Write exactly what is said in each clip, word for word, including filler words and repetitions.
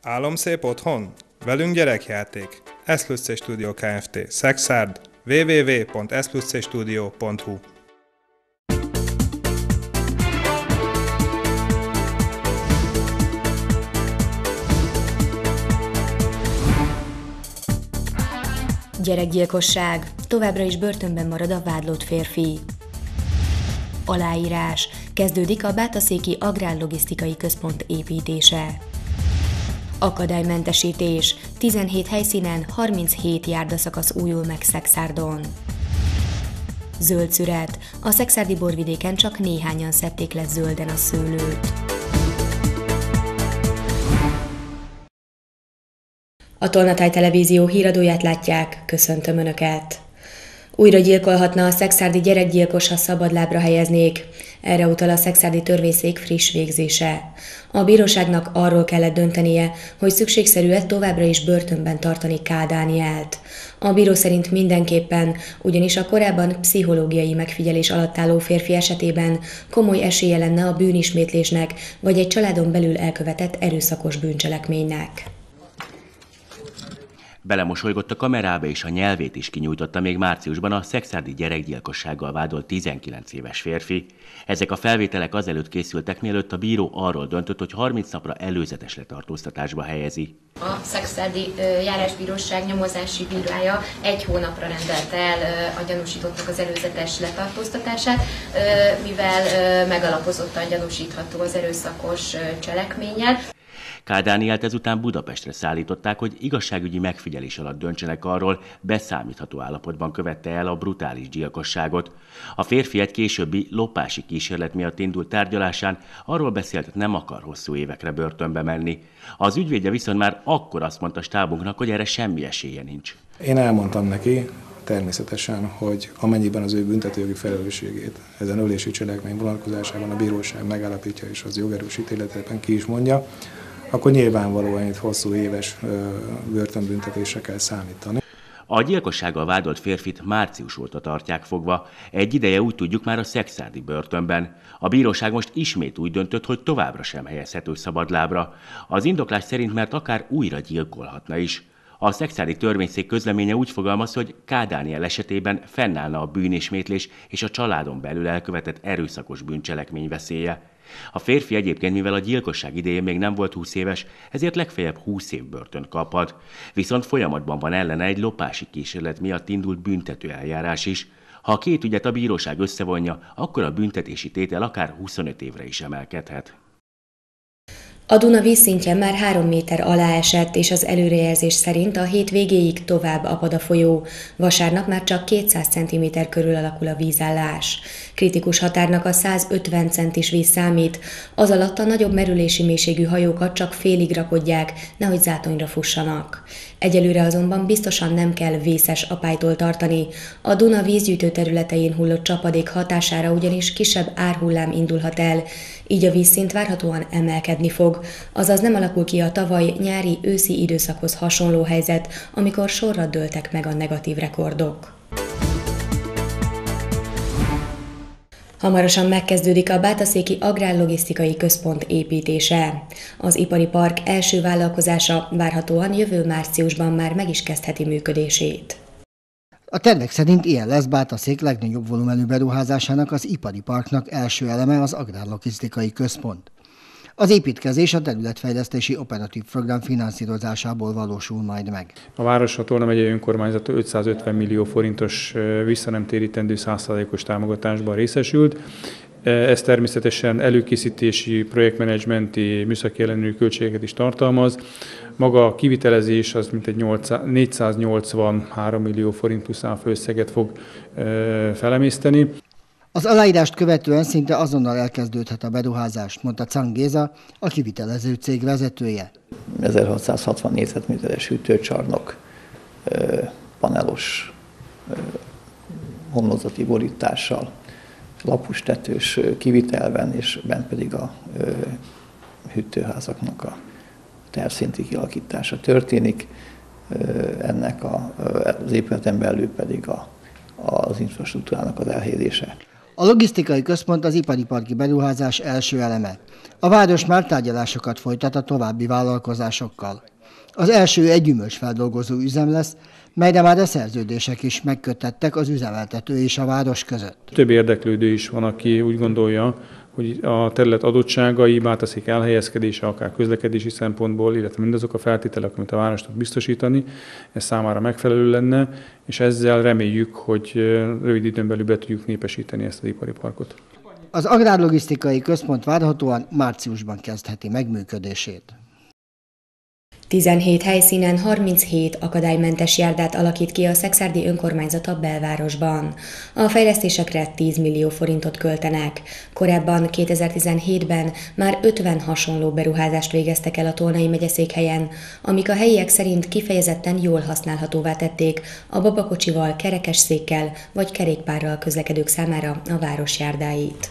Álomszép otthon? Velünk gyerekjáték. Eszlussé Studio Kft. Szexárd. double-u double-u double-u pont eszlusszestudio pont hu Gyerekgyilkosság. Továbbra is börtönben marad a vádlott férfi. Aláírás. Kezdődik a Bátaszéki Agrárlogisztikai Központ építése. Akadálymentesítés. tizenhét helyszínen harminchét járdaszakasz újul meg Szexárdon. Zöld szüret. A szekszárdi borvidéken csak néhányan szedték le zölden a szőlőt. A Tolnatáj Televízió híradóját látják, köszöntöm Önöket! Újra gyilkolhatna a szekszárdi gyerekgyilkos, ha szabadlábra helyeznék. Erre utal a szekszárdi törvényszék friss végzése. A bíróságnak arról kellett döntenie, hogy szükségszerű-e továbbra is börtönben tartani K. Dánielt. A bíró szerint mindenképpen, ugyanis a korábban pszichológiai megfigyelés alatt álló férfi esetében komoly esélye lenne a bűnismétlésnek, vagy egy családon belül elkövetett erőszakos bűncselekménynek. Belemosolygott a kamerába, és a nyelvét is kinyújtotta még márciusban a szekszárdi gyerekgyilkossággal vádolt tizenkilenc éves férfi. Ezek a felvételek azelőtt készültek, mielőtt a bíró arról döntött, hogy harminc napra előzetes letartóztatásba helyezi. A szekszárdi járásbíróság nyomozási bírája egy hónapra rendelte el a gyanúsítottnak az előzetes letartóztatását, mivel megalapozottan gyanúsítható az erőszakos cselekménnyel. K. Dánielt ezután Budapestre szállították, hogy igazságügyi megfigyelés alatt döntsenek arról, beszámítható állapotban követte el a brutális gyilkosságot. A férfi egy későbbi lopási kísérlet miatt indult tárgyalásán arról beszélt, nem akar hosszú évekre börtönbe menni. Az ügyvédje viszont már akkor azt mondta stábunknak, hogy erre semmi esélye nincs. Én elmondtam neki, természetesen, hogy amennyiben az ő büntetőjogi felelősségét ezen ölési cselekmény vonatkozásában a bíróság megállapítja, és az jogerős ítéletében ki is mondja, akkor nyilvánvalóan itt hosszú éves börtönbüntetésre kell számítani. A gyilkossággal vádolt férfit március óta tartják fogva. Egy ideje úgy tudjuk már a szekszárdi börtönben. A bíróság most ismét úgy döntött, hogy továbbra sem helyezhető szabadlábra. Az indoklás szerint, mert akár újra gyilkolhatna is. A szekszárdi törvényszék közleménye úgy fogalmaz, hogy K. Dániel esetében fennállna a bűnismétlés és a családon belül elkövetett erőszakos bűncselekmény veszélye. A férfi egyébként, mivel a gyilkosság idején még nem volt húsz éves, ezért legfeljebb húsz év börtön kaphat. Viszont folyamatban van ellene egy lopási kísérlet miatt indult büntetőeljárás is. Ha a két ügyet a bíróság összevonja, akkor a büntetési tétel akár huszonöt évre is emelkedhet. A Duna vízszintje már három méter alá esett, és az előrejelzés szerint a hét végéig tovább apad a folyó. Vasárnap már csak kétszáz centiméter körül alakul a vízállás. Kritikus határnak a száz ötven centis víz számít, az alatt a nagyobb merülési mélységű hajókat csak félig rakodják, nehogy zátonyra fussanak. Egyelőre azonban biztosan nem kell vészes apálytól tartani. A Duna vízgyűjtő területein hullott csapadék hatására ugyanis kisebb árhullám indulhat el, így a vízszint várhatóan emelkedni fog, azaz nem alakul ki a tavaly nyári-őszi időszakhoz hasonló helyzet, amikor sorra dőltek meg a negatív rekordok. Hamarosan megkezdődik a Bátaszéki Agrárlogisztikai Központ építése. Az ipari park első vállalkozása várhatóan jövő márciusban már meg is kezdheti működését. A tervek szerint ilyen lesz Bátaszék legnagyobb volumenű beruházásának, az ipari parknak első eleme az Agrárlogisztikai Központ. Az építkezés a területfejlesztési operatív program finanszírozásából valósul majd meg. A város a Tolna megyei önkormányzata ötszázötven millió forintos visszanemtérítendő száz százalékos támogatásban részesült. Ez természetesen előkészítési, projektmenedzsmenti, műszaki ellenőrző költségeket is tartalmaz. Maga a kivitelezés az mintegy négyszáznyolcvanhárom millió forint plusz áfaösszeget fog felemészteni. Az aláírást követően szinte azonnal elkezdődhet a beruházás, mondta Czang Géza, a kivitelező cég vezetője. ezerhatszázhatvan négyzetméteres hűtőcsarnok, panelos homlokzati borítással, lapustetős kivitelben, és bent pedig a hűtőházaknak a tervszinti kialakítása történik. Ennek a, az épületen belül pedig a, az infrastruktúrának az elhelyezése. A logisztikai központ az ipari parki beruházás első eleme. A város már tárgyalásokat folytat a további vállalkozásokkal. Az első egy gyümölcsfeldolgozó üzem lesz, melyre már a szerződések is megköttettek az üzemeltető és a város között. Több érdeklődő is van, aki úgy gondolja, hogy a terület adottságai, bátaszék elhelyezkedése, akár közlekedési szempontból, illetve mindazok a feltételek, amit a város tud biztosítani, ez számára megfelelő lenne, és ezzel reméljük, hogy rövid időn belül be tudjuk népesíteni ezt az ipari parkot. Az agrárlogisztikai központ várhatóan márciusban kezdheti meg működését. tizenhét helyszínen harminchét akadálymentes járdát alakít ki a szekszárdi önkormányzat a belvárosban. A fejlesztésekre tíz millió forintot költenek. Korábban kétezer-tizenhétben már ötven hasonló beruházást végeztek el a Tolnai megyeszékhelyen, amik a helyiek szerint kifejezetten jól használhatóvá tették a babakocsival, kerekesszékkel vagy kerékpárral közlekedők számára a város járdáit.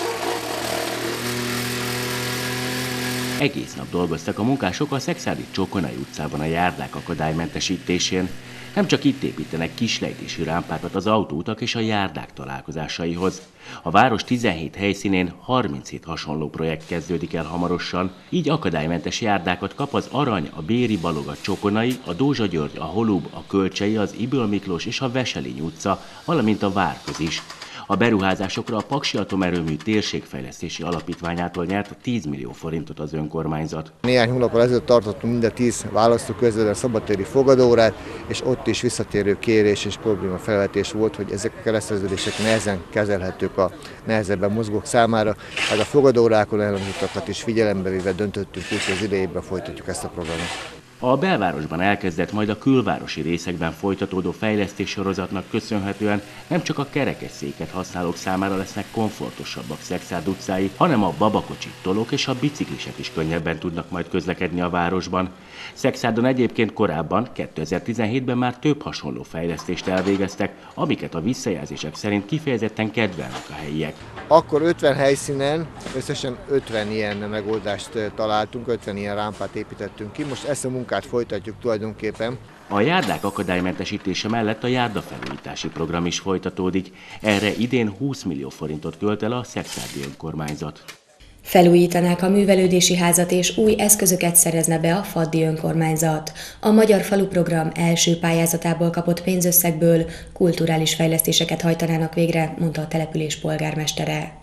Egész nap dolgoztak a munkások a szekszárdi Csokonai utcában a járdák akadálymentesítésén. Nem csak itt építenek kislejtésű rámpákat az autóutak és a járdák találkozásaihoz. A város tizenhét helyszínén harminchét hasonló projekt kezdődik el hamarosan, így akadálymentes járdákat kap az Arany, a Béri Balog, a Csokonai, a Dózsa György, a Holub, a Kölcsei, az Iböl Miklós és a Veselény utca, valamint a Várköz is. A beruházásokra a Paksi Atomerőmű Térségfejlesztési Alapítványától nyert tíz millió forintot az önkormányzat. Néhány hónappal ezelőtt tartottunk minden tíz választókörzetben szabadtéri fogadórát, és ott is visszatérő kérés és probléma felvetés volt, hogy ezek a kereszteződések nehezen kezelhetők a nehezebben mozgók számára. Hát a fogadórákon elhangzottakat is figyelembe véve döntöttünk úgy, hogy az idejében folytatjuk ezt a programot. A belvárosban elkezdett, majd a külvárosi részekben folytatódó fejlesztés sorozatnak köszönhetően nem csak a kerekesszéket használók számára lesznek komfortosabbak Szekszárd utcái, hanem a babakocsik, tolók és a biciklisek is könnyebben tudnak majd közlekedni a városban. Szekszárdon egyébként korábban, kétezer-tizenhétben már több hasonló fejlesztést elvégeztek, amiket a visszajelzések szerint kifejezetten kedvelnek a helyiek. Akkor ötven helyszínen összesen ötven ilyen megoldást találtunk, ötven ilyen rámpát építettünk ki. Most ezt a munkát folytatjuk tulajdonképpen. A járdák akadálymentesítése mellett a járdafelújítási program is folytatódik. Erre idén húsz millió forintot költ el a szekszárdi önkormányzat. Felújítanák a művelődési házat és új eszközöket szerezne be a faddi önkormányzat. A Magyar Falu Program első pályázatából kapott pénzösszegből kulturális fejlesztéseket hajtanának végre, mondta a település polgármestere.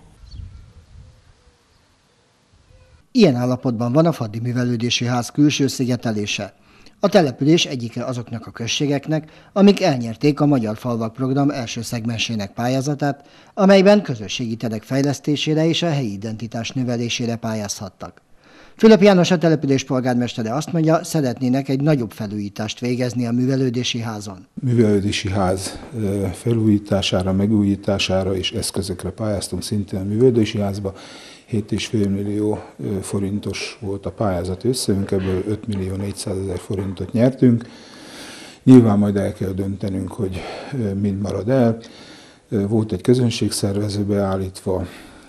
Ilyen állapotban van a Faddi Művelődési Ház külső szigetelése. A település egyike azoknak a községeknek, amik elnyerték a Magyar Falvak Program első szegmensének pályázatát, amelyben közösségi terek fejlesztésére és a helyi identitás növelésére pályázhattak. Fülöp János, a település polgármestere azt mondja, szeretnének egy nagyobb felújítást végezni a művelődési házon. Művelődési ház felújítására, megújítására és eszközökre pályáztunk szintén a művelődési házba. hét egész öt millió forintos volt a pályázat összegünk, ebből öt millió négyszázezer forintot nyertünk. Nyilván majd el kell döntenünk, hogy mind marad el. Volt egy közönségszervező beállítva,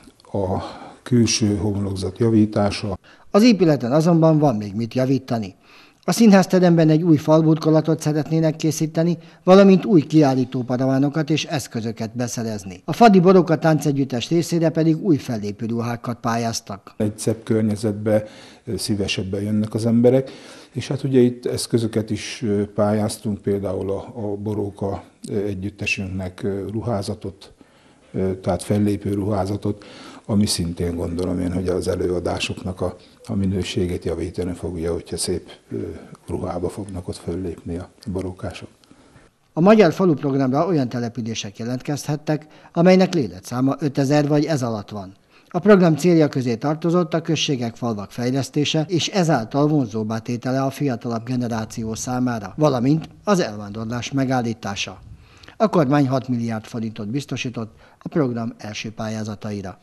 a külső homlokzat javítása. Az épületen azonban van még mit javítani. A színházteremben egy új falburkolatot szeretnének készíteni, valamint új kiállítóparavánokat és eszközöket beszerezni. A Faddi Boroka táncegyüttes részére pedig új fellépő ruhákat pályáztak. Egy szebb környezetbe szívesebben jönnek az emberek, és hát ugye itt eszközöket is pályáztunk, például a, a Boroka együttesünknek ruházatot, tehát fellépő ruházatot, ami szintén gondolom én, hogy az előadásoknak a, a minőségét javítani fogja, hogyha szép ruhába fognak ott föllépni a borokások. A Magyar Falu Programra olyan települések jelentkezhettek, amelynek létszáma ötezer vagy ez alatt van. A program célja közé tartozott a községek, falvak fejlesztése, és ezáltal vonzóbbá tétele a fiatalabb generáció számára, valamint az elvándorlás megállítása. A kormány hat milliárd forintot biztosított a program első pályázataira.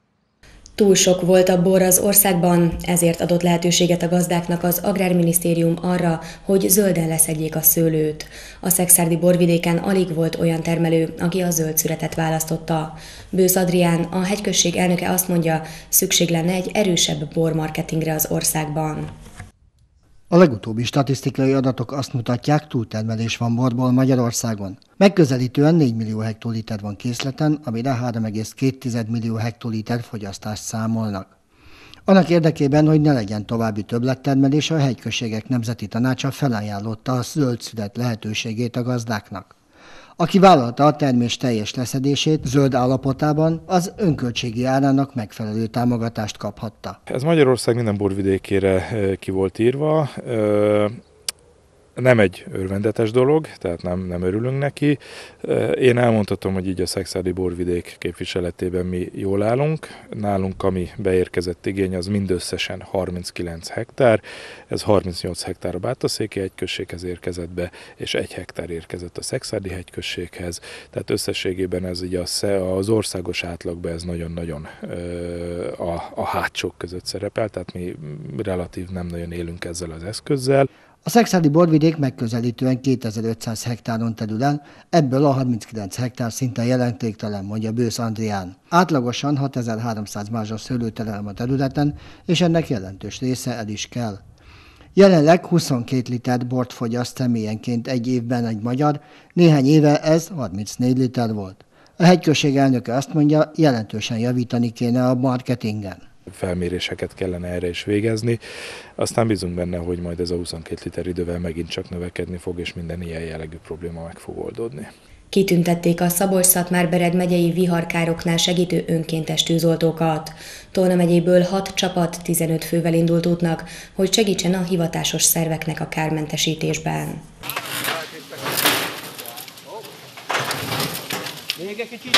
Túl sok volt a bor az országban, ezért adott lehetőséget a gazdáknak az Agrárminisztérium arra, hogy zölden leszedjék a szőlőt. A szekszárdi borvidéken alig volt olyan termelő, aki a zöld szüretet választotta. Bősz Adrián, a hegyközség elnöke azt mondja, szükség lenne egy erősebb bormarketingre az országban. A legutóbbi statisztikai adatok azt mutatják, túltermelés van borból Magyarországon. Megközelítően négy millió hektoliter van készleten, amire három egész két millió hektoliter fogyasztást számolnak. Annak érdekében, hogy ne legyen további többlettermelés, a Hegyközségek Nemzeti Tanácsa felajánlotta a zöld szület lehetőségét a gazdáknak. Aki vállalta a termés teljes leszedését zöld állapotában, az önköltségi árának megfelelő támogatást kaphatta. Ez Magyarország minden borvidékére ki volt írva. Nem egy örvendetes dolog, tehát nem, nem örülünk neki. Én elmondhatom, hogy így a szekszárdi borvidék képviseletében mi jól állunk. Nálunk, ami beérkezett igény, az mindösszesen harminckilenc hektár. Ez harmincnyolc hektár a Bátaszéki hegyközséghez érkezett be, és egy hektár érkezett a szekszárdi hegyközséghez. Tehát összességében ez így az országos átlagban ez nagyon-nagyon a, a hátsók között szerepel, tehát mi relatív nem nagyon élünk ezzel az eszközzel. A szekszárdi borvidék megközelítően kétezer-ötszáz hektáron terül el, ebből a harminckilenc hektár szinte jelentéktelen, mondja Bősz Andrián. Átlagosan hatezer-háromszáz mázsa szőlőterelem a területen, és ennek jelentős része el is kell. Jelenleg huszonkét liter bort fogyaszt személyenként egy évben egy magyar, néhány éve ez harmincnégy liter volt. A hegyközség elnöke azt mondja, jelentősen javítani kéne a marketingen. Felméréseket kellene erre is végezni, aztán bízunk benne, hogy majd ez a huszonkét liter idővel megint csak növekedni fog, és minden ilyen jellegű probléma meg fog oldódni. Kitüntették a Szabolcs-Szatmár-Bereg megyei viharkároknál segítő önkéntes tűzoltókat. Tolna megyéből hat csapat tizenöt fővel indult útnak, hogy segítsen a hivatásos szerveknek a kármentesítésben. Még egy kicsit.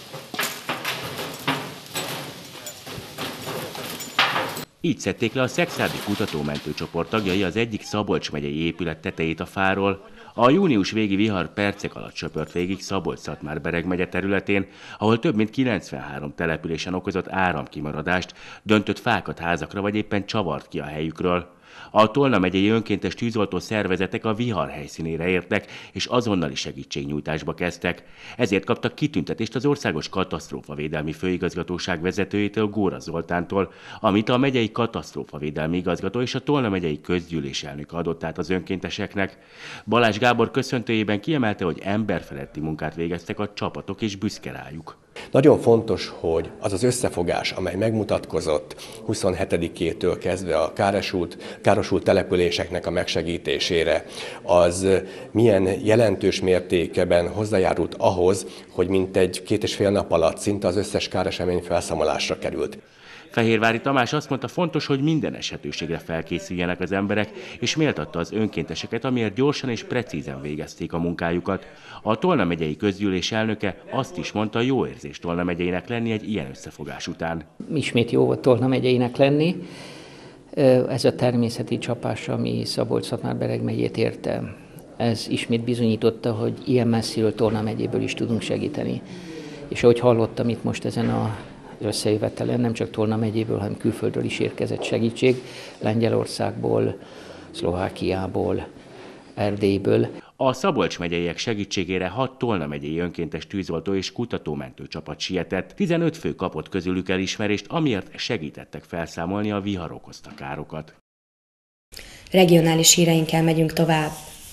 Így szedték le a szekszárdi kutatómentő csoport tagjai az egyik Szabolcs megyei épület tetejét a fáról. A június végi vihar percek alatt söpört végig Szabolcs-Szatmár-Bereg megye területén, ahol több mint kilencvenhárom településen okozott áramkimaradást, döntött fákat házakra vagy éppen csavart ki a helyükről. A Tolna megyei önkéntes tűzoltó szervezetek a vihar helyszínére értek, és azonnali segítségnyújtásba kezdtek. Ezért kaptak kitüntetést az Országos Katasztrófavédelmi Főigazgatóság vezetőjétől, Góra Zoltántól, amit a megyei katasztrófavédelmi igazgató és a Tolna megyei közgyűlés elnöke adott át az önkénteseknek. Balázs Gábor köszöntőjében kiemelte, hogy emberfeletti munkát végeztek a csapatok, és büszke rájuk. Nagyon fontos, hogy az az összefogás, amely megmutatkozott huszonhetedikétől kezdve a károsult, károsult településeknek a megsegítésére, az milyen jelentős mértékben hozzájárult ahhoz, hogy mintegy két és fél nap alatt szinte az összes káresemény felszámolásra került. Fehérvári Tamás azt mondta, fontos, hogy minden esetőségre felkészüljenek az emberek, és méltatta az önkénteseket, amiért gyorsan és precízen végezték a munkájukat. A Tolna megyei közgyűlés elnöke azt is mondta, jó érzés Tolna megyeinek lenni egy ilyen összefogás után. Ismét jó volt Tolna megyeinek lenni. Ez a természeti csapás, ami Szabolcs-Szatmár-Bereg megyét érte, ez ismét bizonyította, hogy ilyen messziről Tolna megyéből is tudunk segíteni. És ahogy hallottam itt most ezen a összejövetelen, nem csak Tolna megyéből, hanem külföldről is érkezett segítség, Lengyelországból, Szlovákiából, Erdélyből. A Szabolcs megyeiek segítségére hat Tolna megyei önkéntes tűzoltó és kutatómentő csapat sietett. tizenöt fő kapott közülük elismerést, amiért segítettek felszámolni a vihar okozta károkat. Regionális híreinkkel megyünk tovább.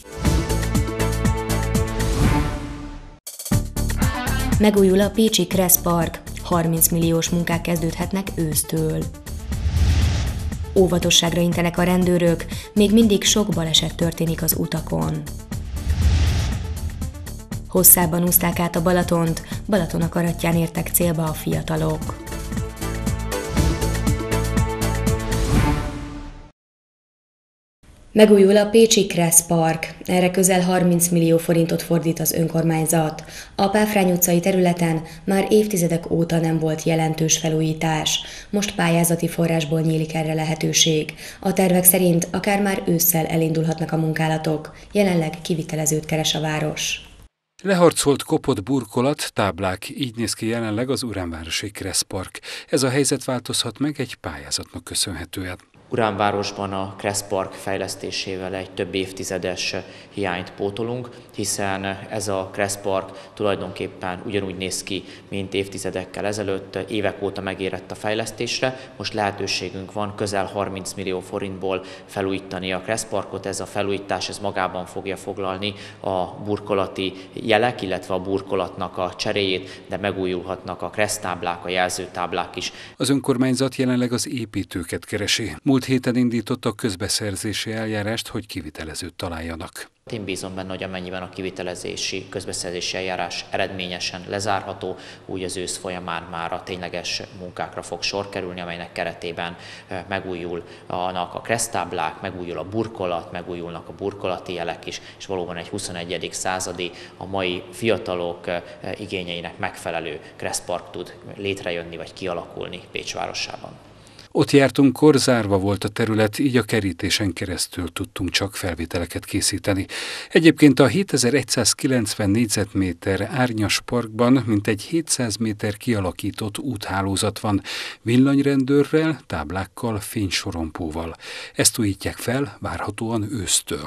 Megújul a pécsi Kressz Park. harminc milliós munkák kezdődhetnek ősztől. Óvatosságra intenek a rendőrök, még mindig sok baleset történik az utakon. Hosszában úszták át a Balatont, Balaton akaratján értek célba a fiatalok. Megújul a pécsi Kressz Park. Erre közel harminc millió forintot fordít az önkormányzat. A Páfrány utcai területen már évtizedek óta nem volt jelentős felújítás. Most pályázati forrásból nyílik erre lehetőség. A tervek szerint akár már ősszel elindulhatnak a munkálatok. Jelenleg kivitelezőt keres a város. Leharcolt, kopott burkolat, táblák, így néz ki jelenleg az Uránvárosi Kressz Park. Ez a helyzet változhat meg egy pályázatnak köszönhetően. Uránvárosban a Kressz Park fejlesztésével egy több évtizedes hiányt pótolunk, hiszen ez a Kressz Park tulajdonképpen ugyanúgy néz ki, mint évtizedekkel ezelőtt, évek óta megérett a fejlesztésre. Most lehetőségünk van közel harminc millió forintból felújítani a Kressz Parkot. Ez a felújítás ez magában fogja foglalni a burkolati jelek, illetve a burkolatnak a cseréjét, de megújulhatnak a kressztáblák, a jelzőtáblák is. Az önkormányzat jelenleg az építőket keresi. Múlt héten indítottak közbeszerzési eljárást, hogy kivitelezőt találjanak. Én bízom benne, hogy amennyiben a kivitelezési, közbeszerzési eljárás eredményesen lezárható, úgy az ősz folyamán már a tényleges munkákra fog sor kerülni, amelynek keretében megújulnak a kressztáblák, megújul a burkolat, megújulnak a burkolati jelek is, és valóban egy huszonegyedik századi, a mai fiatalok igényeinek megfelelő kresszpark tud létrejönni vagy kialakulni Pécs városában. Ott jártunkkor zárva volt a terület, így a kerítésen keresztül tudtunk csak felvételeket készíteni. Egyébként a hétezer-egyszázkilencven négyzetméter árnyas parkban mintegy hétszáz méter kialakított úthálózat van, villanyrendőrrel, táblákkal, fénysorompóval. Ezt újítják fel várhatóan ősztől.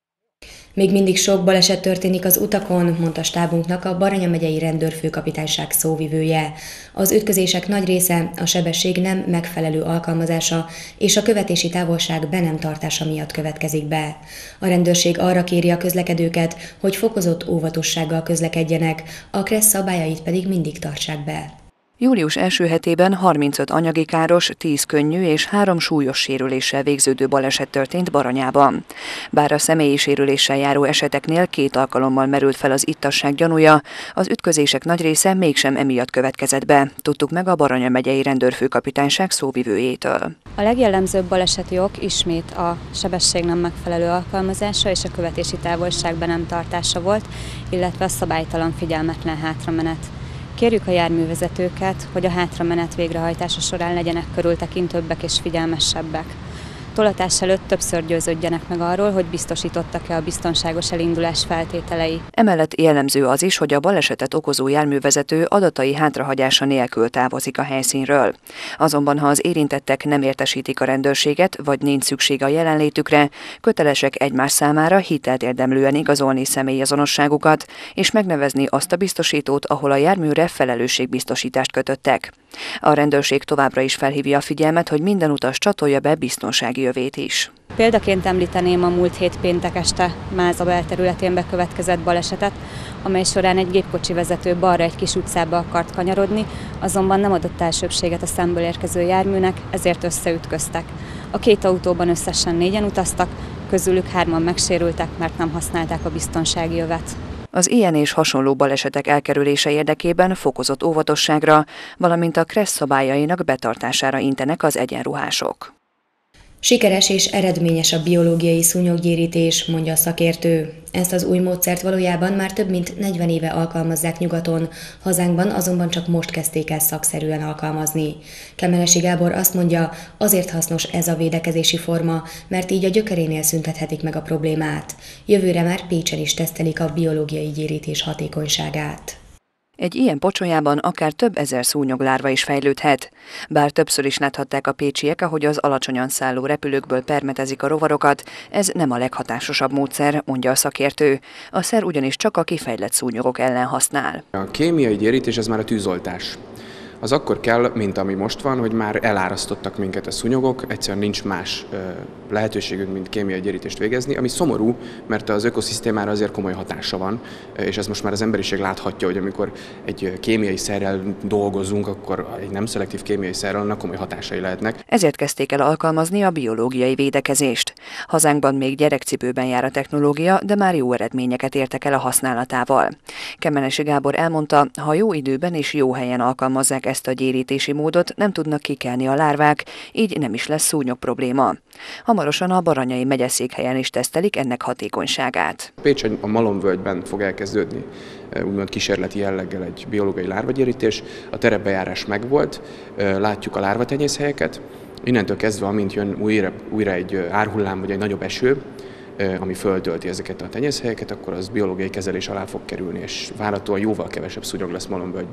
Még mindig sok baleset történik az utakon, mondta stábunknak a Baranya megyei rendőrfőkapitányság szóvivője. Az ütközések nagy része a sebesség nem megfelelő alkalmazása és a követési távolság be nem tartása miatt következik be. A rendőrség arra kéri a közlekedőket, hogy fokozott óvatossággal közlekedjenek, a Kressz szabályait pedig mindig tartsák be. Július első hetében harmincöt anyagi káros, tíz könnyű és három súlyos sérüléssel végződő baleset történt Baranyában. Bár a személyi sérüléssel járó eseteknél két alkalommal merült fel az ittasság gyanúja, az ütközések nagy része mégsem emiatt következett be, tudtuk meg a Baranya megyei rendőrfőkapitányság szóvivőjétől. A legjellemzőbb baleseti ok ismét a sebesség nem megfelelő alkalmazása és a követési távolság be nem tartása volt, illetve a szabálytalan figyelmetlen hátramenet. Kérjük a járművezetőket, hogy a hátramenet végrehajtása során legyenek körültekintőbbek és figyelmesebbek. Tolatás előtt többször győződjenek meg arról, hogy biztosítottak-e a biztonságos elindulás feltételei. Emellett jellemző az is, hogy a balesetet okozó járművezető adatai hátrahagyása nélkül távozik a helyszínről. Azonban, ha az érintettek nem értesítik a rendőrséget, vagy nincs szükség a jelenlétükre, kötelesek egymás számára hitelt érdemlően igazolni személyazonosságukat, és megnevezni azt a biztosítót, ahol a járműre felelősségbiztosítást kötöttek. A rendőrség továbbra is felhívja a figyelmet, hogy minden utas csatolja be biztonsági jövét is. Példaként említeném a múlt hét péntek este Máza belterületén bekövetkezett balesetet, amely során egy gépkocsi vezető balra egy kis utcába akart kanyarodni, azonban nem adott elsőbbséget a szemből érkező járműnek, ezért összeütköztek. A két autóban összesen négyen utaztak, közülük hárman megsérültek, mert nem használták a biztonsági jövet. Az ilyen és hasonló balesetek elkerülése érdekében fokozott óvatosságra, valamint a Kressz szabályainak betartására intenek az egyenruhások. Sikeres és eredményes a biológiai szúnyoggyérítés, mondja a szakértő. Ezt az új módszert valójában már több mint negyven éve alkalmazzák nyugaton, hazánkban azonban csak most kezdték el szakszerűen alkalmazni. Kemelesi Gábor azt mondja, azért hasznos ez a védekezési forma, mert így a gyökerénél szüntethetik meg a problémát. Jövőre már Pécsen is tesztelik a biológiai gyérítés hatékonyságát. Egy ilyen pocsolyában akár több ezer szúnyoglárva is fejlődhet. Bár többször is láthatták a pécsiek, ahogy az alacsonyan szálló repülőkből permetezik a rovarokat, ez nem a leghatásosabb módszer, mondja a szakértő. A szer ugyanis csak a kifejlett szúnyogok ellen használ. A kémiai gyérítés ez már a tűzoltás. Az akkor kell, mint ami most van, hogy már elárasztottak minket a szúnyogok, egyszerűen nincs más lehetőségünk, mint kémiai gyérítést végezni, ami szomorú, mert az ökoszisztémára azért komoly hatása van, és ezt most már az emberiség láthatja, hogy amikor egy kémiai szerrel dolgozunk, akkor egy nem szelektív kémiai szerrel annak komoly hatásai lehetnek. Ezért kezdték el alkalmazni a biológiai védekezést. Hazánkban még gyerekcipőben jár a technológia, de már jó eredményeket értek el a használatával. Kemelesi Gábor elmondta, ha jó időben és jó helyen alkalmazzák ezt a gyérítési módot, nem tudnak kikelni a lárvák, így nem is lesz szúnyog probléma. Hamarosan a Baranyai megyeszékhelyen is tesztelik ennek hatékonyságát. Pécs a Malomvölgyben fog elkezdődni úgymond kísérleti jelleggel egy biológiai lárvagyérítés. A terepbejárás megvolt, látjuk a lárvatenyészhelyeket. Innentől kezdve, amint jön újra, újra egy árhullám vagy egy nagyobb eső, ami föltölti ezeket a tenyészhelyeket, akkor az biológiai kezelés alá fog kerülni, és várhatóan jóval kevesebb szúnyog lesz Malomvölgyben.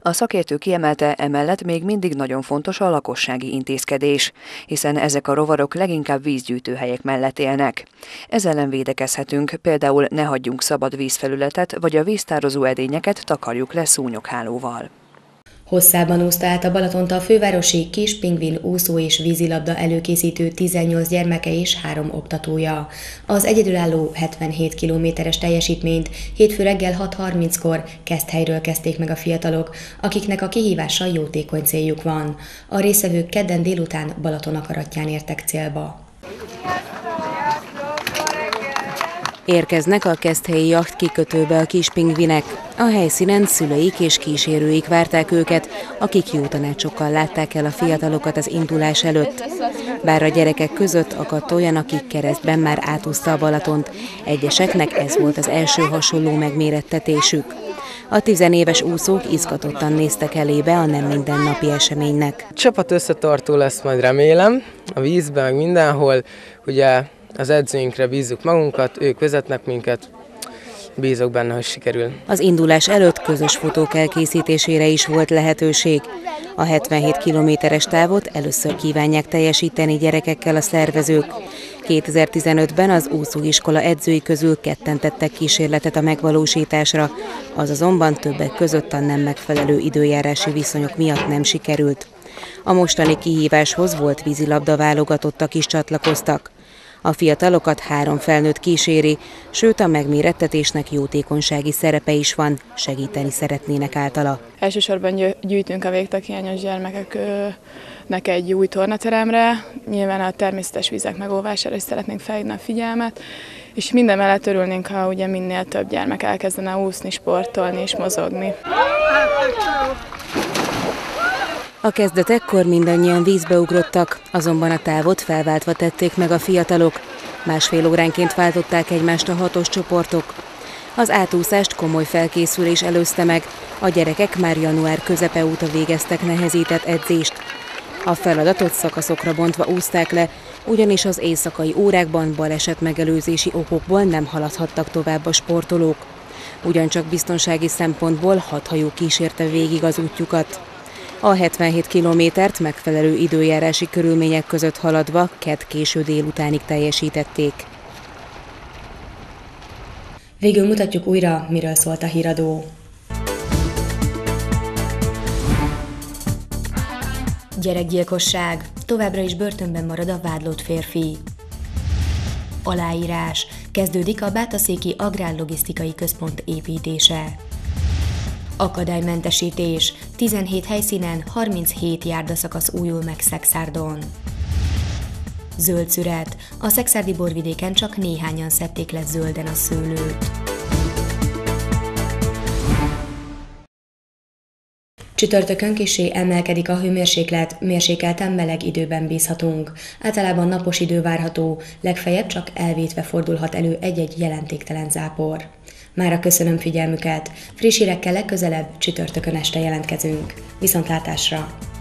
A szakértő kiemelte, emellett még mindig nagyon fontos a lakossági intézkedés, hiszen ezek a rovarok leginkább vízgyűjtőhelyek mellett élnek. Ez ellen védekezhetünk, például ne hagyjunk szabad vízfelületet, vagy a víztározó edényeket takarjuk le szúnyoghálóval. Hosszában úszta át a Balatont a fővárosi Kis Pingvin úszó és vízilabda előkészítő tizennyolc gyermeke és három oktatója. Az egyedülálló hetvenhét kilométeres teljesítményt hétfő reggel hat harminckor Keszthelyről kezdték meg a fiatalok, akiknek a kihívással jótékony céljuk van. A résztvevők kedden délután Balaton akaratján értek célba. Érkeznek a keszthelyi jacht kikötőbe a kis pingvinek. A helyszínen szüleik és kísérőik várták őket, akik jó tanácsokkal látták el a fiatalokat az indulás előtt. Bár a gyerekek között akadt olyan, akik keresztben már átúszta a Balatont, egyeseknek ez volt az első hasonló megmérettetésük. A tizenéves úszók izgatottan néztek elébe a nem mindennapi eseménynek. Csapat összetartó lesz, majd remélem, a vízben, meg mindenhol, ugye az edzőinkre bízzuk magunkat, ők vezetnek minket, bízok benne, hogy sikerül. Az indulás előtt közös fotók elkészítésére is volt lehetőség. A hetvenhét kilométeres távot először kívánják teljesíteni gyerekekkel a szervezők. kétezer-tizenötben az úszóiskola edzői közül ketten tettek kísérletet a megvalósításra, az azonban többek között a nem megfelelő időjárási viszonyok miatt nem sikerült. A mostani kihíváshoz volt vízilabda válogatottak is csatlakoztak. A fiatalokat három felnőtt kíséri, sőt a megmérettetésnek jótékonysági szerepe is van, segíteni szeretnének általa. Elsősorban gyűjtünk a végtaghiányos gyermekeknek egy új tornateremre, nyilván a természetes vizek megóvására is szeretnénk felhívni a figyelmet, és minden mellett örülnénk, ha ugye minél több gyermek elkezdene úszni, sportolni és mozogni. A kezdetekkor mindannyian vízbe ugrottak, azonban a távot felváltva tették meg a fiatalok. Másfél óránként váltották egymást a hatos csoportok. Az átúszást komoly felkészülés előzte meg, a gyerekek már január közepe óta végeztek nehezített edzést. A feladatot szakaszokra bontva úszták le, ugyanis az éjszakai órákban baleset megelőzési okokból nem haladhattak tovább a sportolók. Ugyancsak biztonsági szempontból hat hajó kísérte végig az útjukat. A hetvenhét kilométert megfelelő időjárási körülmények között haladva kedd késő délutánig teljesítették. Végül mutatjuk újra, miről szólt a híradó. Gyerekgyilkosság. Továbbra is börtönben marad a vádlott férfi. Aláírás. Kezdődik a Bátaszéki Agrárlogisztikai Központ építése. Akadálymentesítés. tizenhét helyszínen harminchét járdaszakasz újul meg Szekszárdon. Zöld szüret. A szekszárdi borvidéken csak néhányan szedték le zölden a szőlőt. Csütörtökön kissé emelkedik a hőmérséklet, mérsékelten meleg időben bízhatunk. Általában napos idő várható, legfeljebb csak elvétve fordulhat elő egy-egy jelentéktelen zápor. Mára köszönöm figyelmüket, friss hírekkel legközelebb csütörtökön este jelentkezünk. Viszontlátásra!